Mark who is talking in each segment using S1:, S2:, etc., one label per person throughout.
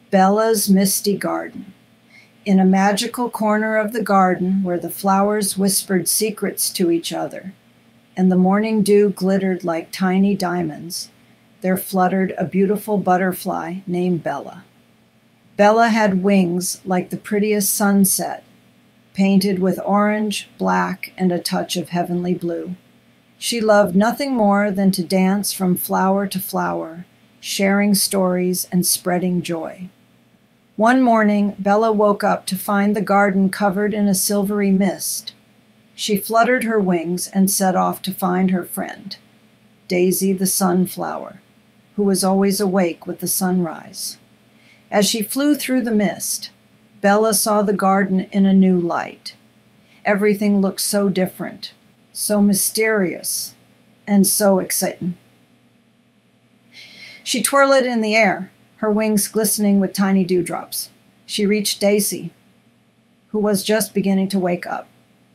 S1: Bella's Misty Garden. In a magical corner of the garden where the flowers whispered secrets to each other, and the morning dew glittered like tiny diamonds, there fluttered a beautiful butterfly named Bella. Bella had wings like the prettiest sunset, painted with orange, black, and a touch of heavenly blue. She loved nothing more than to dance from flower to flower, sharing stories and spreading joy. One morning, Bella woke up to find the garden covered in a silvery mist. She fluttered her wings and set off to find her friend, Daisy the sunflower, who was always awake with the sunrise. As she flew through the mist, Bella saw the garden in a new light. Everything looked so different, so mysterious, and so exciting. She twirled in the air, her wings glistening with tiny dewdrops. She reached Daisy, who was just beginning to wake up.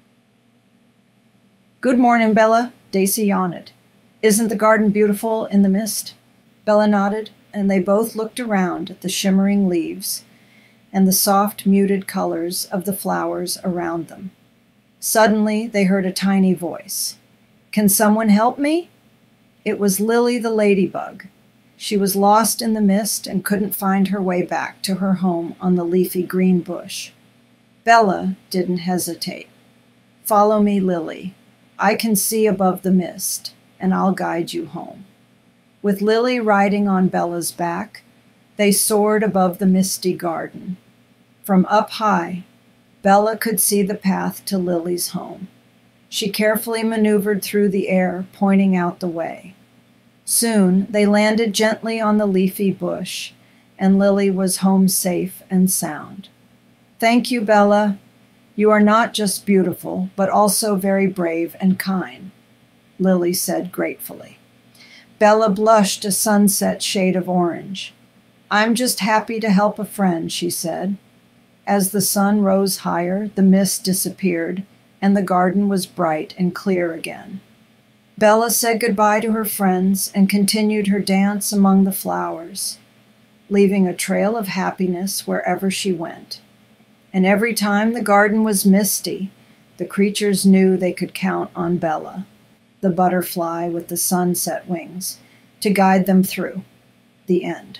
S1: "Good morning, Bella," Daisy yawned. "Isn't the garden beautiful in the mist?" Bella nodded, and they both looked around at the shimmering leaves and the soft, muted colors of the flowers around them. Suddenly, they heard a tiny voice. "Can someone help me?" It was Lily the ladybug. She was lost in the mist and couldn't find her way back to her home on the leafy green bush. Bella didn't hesitate. "Follow me, Lily. I can see above the mist, and I'll guide you home." With Lily riding on Bella's back, they soared above the misty garden. From up high, Bella could see the path to Lily's home. She carefully maneuvered through the air, pointing out the way. Soon, they landed gently on the leafy bush, and Lily was home safe and sound. "Thank you, Bella. You are not just beautiful, but also very brave and kind," Lily said gratefully. Bella blushed a sunset shade of orange. "I'm just happy to help a friend," she said. As the sun rose higher, the mist disappeared, and the garden was bright and clear again. Bella said goodbye to her friends and continued her dance among the flowers, leaving a trail of happiness wherever she went. And every time the garden was misty, the creatures knew they could count on Bella, the butterfly with the sunset wings, to guide them through the end.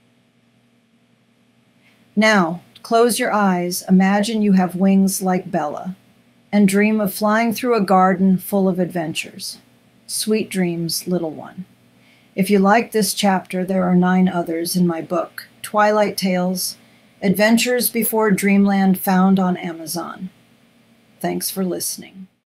S1: Now, close your eyes, imagine you have wings like Bella, and dream of flying through a garden full of adventures. Sweet dreams, little one. If you like this chapter, there are 9 others in my book, Twilight Tales, Adventures Before Dreamland, found on Amazon. Thanks for listening.